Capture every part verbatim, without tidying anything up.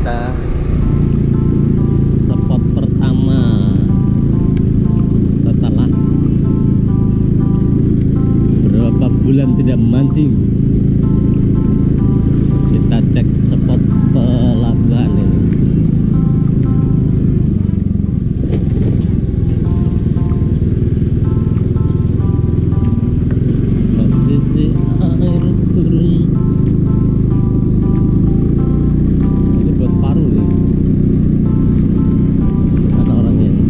kita spot pertama setelah berapa bulan tidak mancing. Kita cek spot pelabuhan ini. Posisi air turun. Ini buat paru nih. Ada orangnya nih.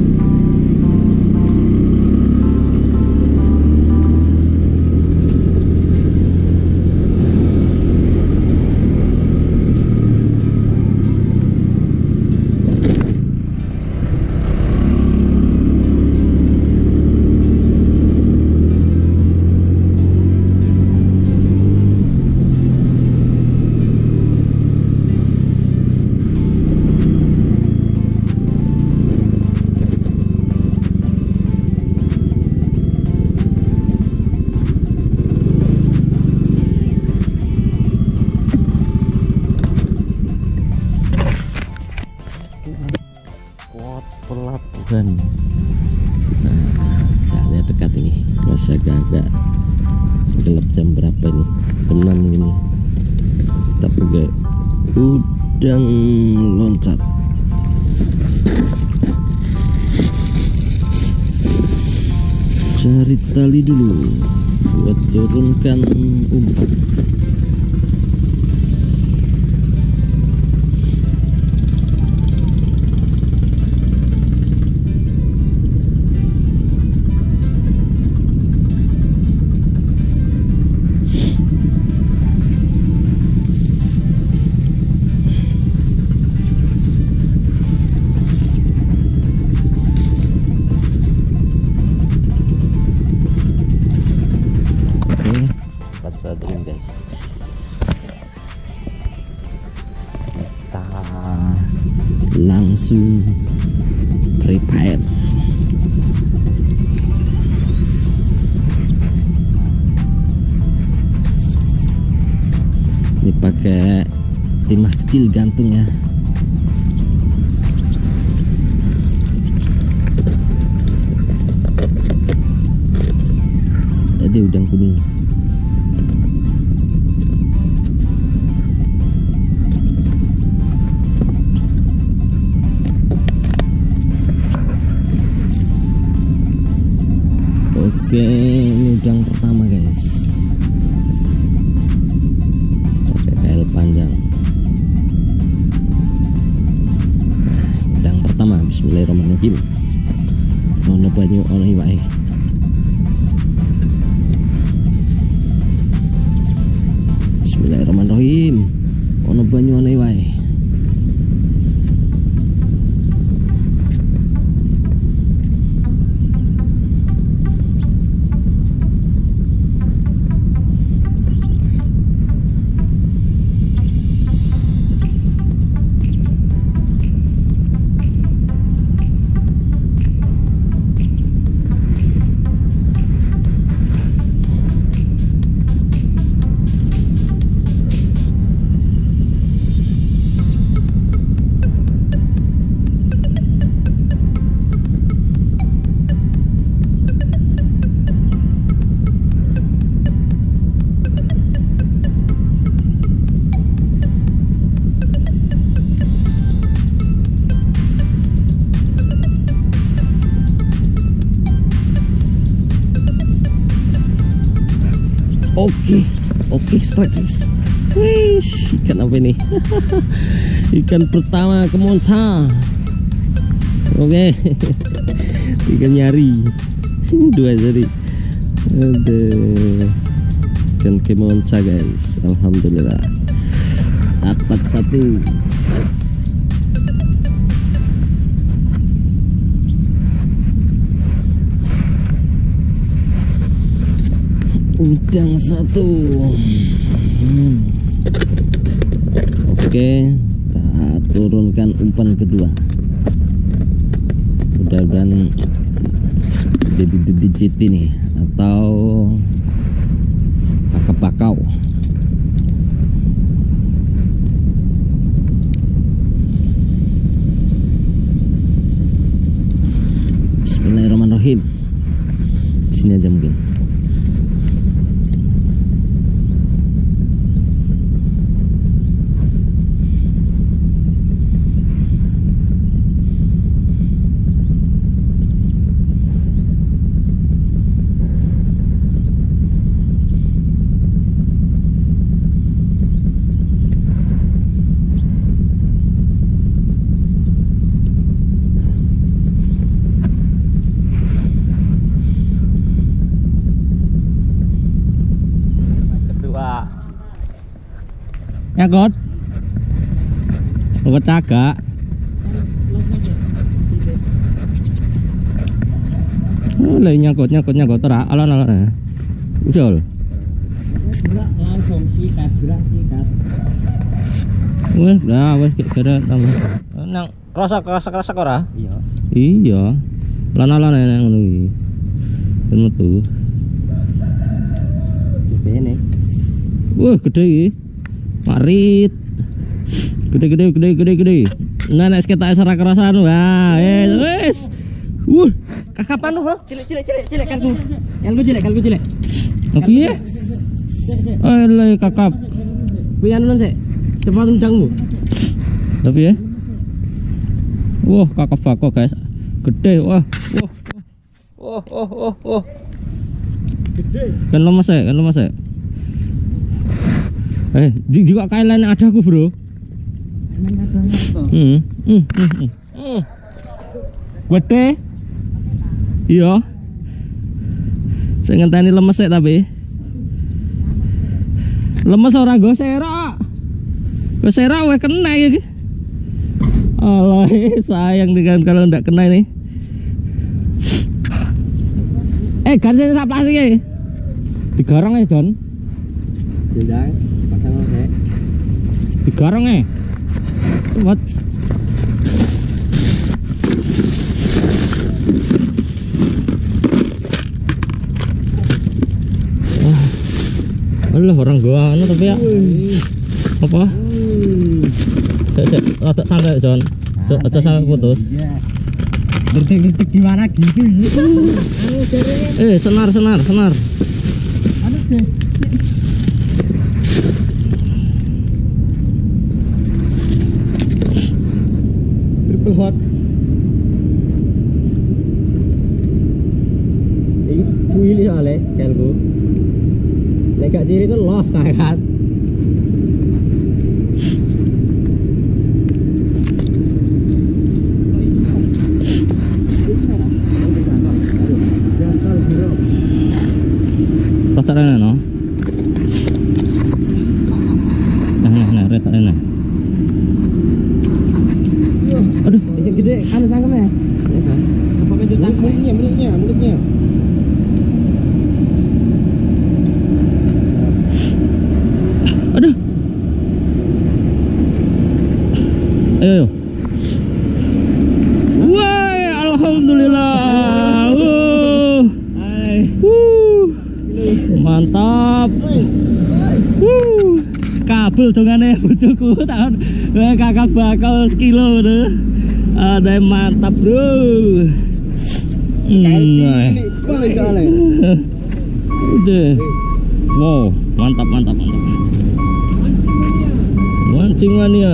Spot pelabuhan. Nah, caranya dekat ini. Masa agak gelap jam berapa ini? Jam enam gini. Kita pakai udang loncat. Cari tali dulu buat turunkan umpan. Dulu guys, kita langsung prepare. Ini pakai timah kecil gantung ya. Ada udang kuning. Oke, ini udang pertama guys. Pakai kail panjang. Udang pertama, bismillahirrahmanirrahim. Ono banyu ono iwake. Bismillahirrahmanirrahim. Ono banyu ono iwake. Oke, oke strike guys. Wish, ikan apa ini? Ikan pertama kemonca. Oke, ikan nyari. Dua jari. Ada ikan kemonca guys. Alhamdulillah. Dapat satu. Udang satu. hmm. Oke, kita turunkan umpan kedua. Mudah-mudahan bibit-bibit jiti nih atau kakap bakau. Bismillahirrahmanirrahim. Sini aja mungkin. Nyangkut nyangkut cagak oh lagi nyangkut nyangkut nyangkut terak alon alon ya usul gerak langsung sikat gerak sikat wes dah wes kira tambah nang kerasa kerasa kerasa ora iya iya alon alon yang ngono iki ben metu ini wah gede iki marit gede gede gede gede gede nah nek kita serak kerasan wah eh wes wuh kakapan lu bang cilik cilik cilik cilik kan ku cilik kan ku cilik oke ya oh lay kakap pian nun sik cepat undangmu tapi ya wah kakap bako guys gede wah wah wah wah wah wah gede kan lemes ya kan lemes ya eh juga kayak lain ada aku bro hmm hmm hmm hmm gede iya saya ngenteni lemes ya tapi lemes orang gue serak gue serak gue kena ya Allah sayang dengan kalau ndak kena ini eh ganti sak plastik ya digarong ya John jangan pasang oke digarong ya cepat Allah orang gua anu tapi ya apa cek cek rada santai John aja sampai putus gertik-gertik gimana gitu eh senar senar senar aduh deh triple hot ini cuili soalnya kalku nek gak ciri itu los saya kan pasarnya no nah nah nah retak nah aduh bisa gede anu sangkemnya biasa apa meja mulutnya mulutnya mulutnya aduh ayo wah alhamdulillah uh. uh. mantap uh. kabel dongane bojoku tahun kakak bakal sekilo tuh ada yang mantap bro hmm. udah wow mantap mantap mantap mancing mania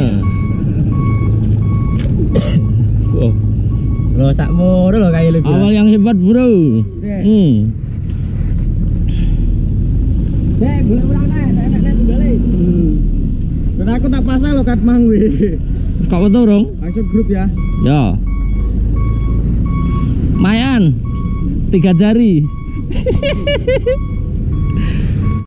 wow lo sakmu lo kayak lebih awal yang hebat bro hmm deh boleh ulang deh saya nak kembali dan aku tak pasang lo kat mangwi kau betul dong masuk grup ya ya Mayan tiga jari